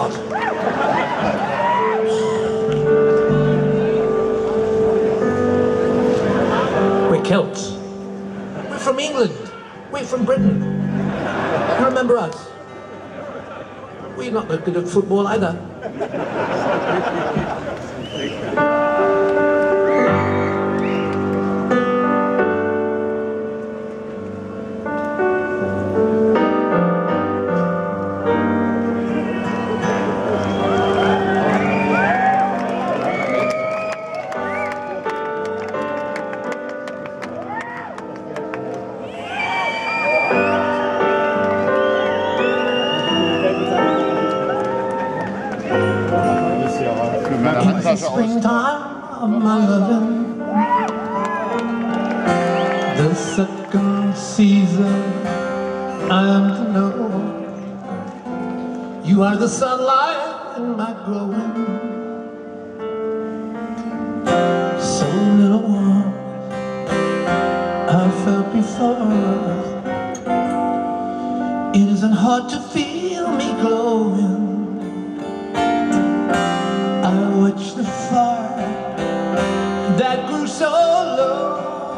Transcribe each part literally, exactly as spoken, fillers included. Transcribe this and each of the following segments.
not. We're Celts. We're from England. We're from Britain. You remember us? We're not that good at football either. It's the springtime of my loving, the second season I am to know. You are the sunlight in my growing, so little warmth I felt before. It isn't hard to feel me glowing. I watched the fire that grew so low.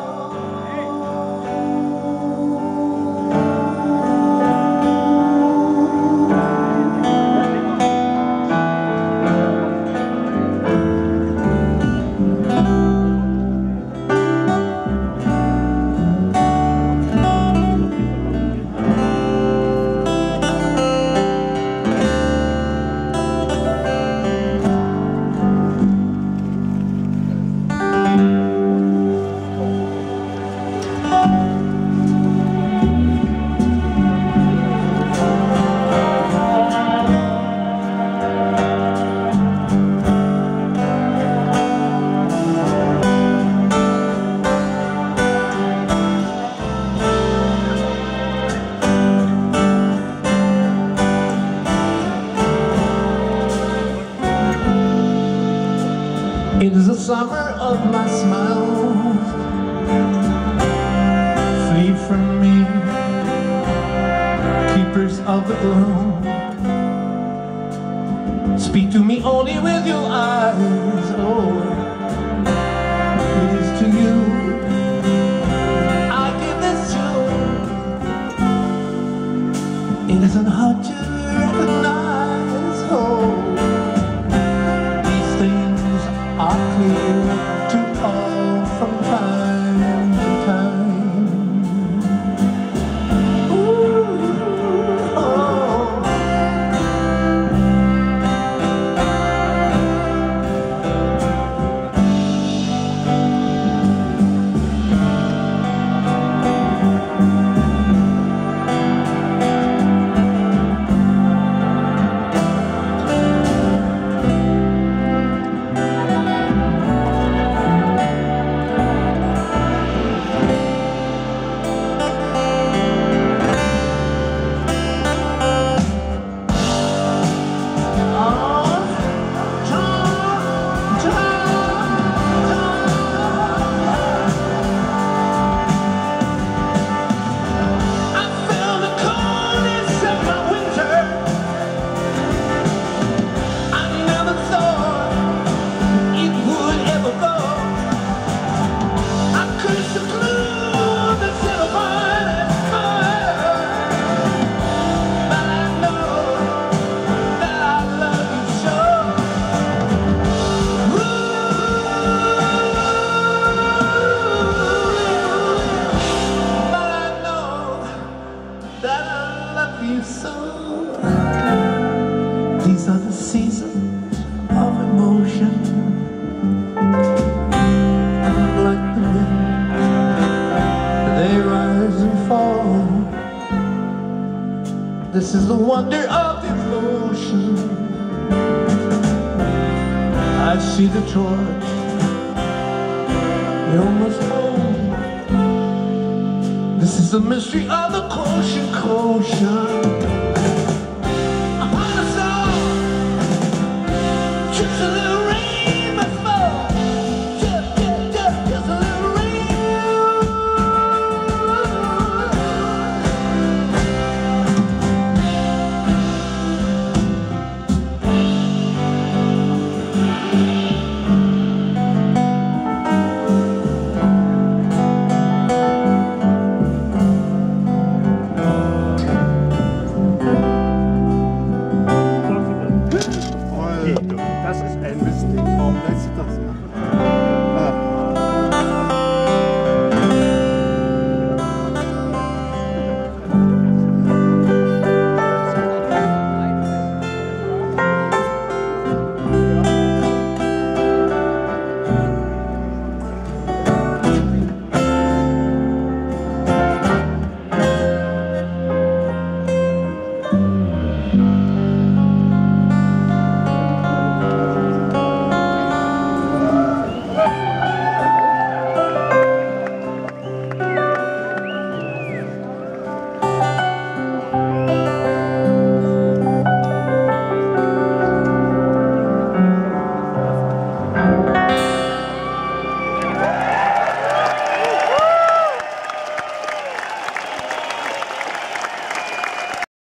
It is the summer of my smile. Flee from me, keepers of the gloom. Speak to me only with your eyes. Oh, it is to you I give this tune. It isn't hard to recognize. Oh, are clear to all from time to time. Ooh, oh. These are the seasons of emotion, like the wind, they rise and fall. This is the wonder of devotion. I see the torch, you almost home. This is the mystery of the kosher kosher.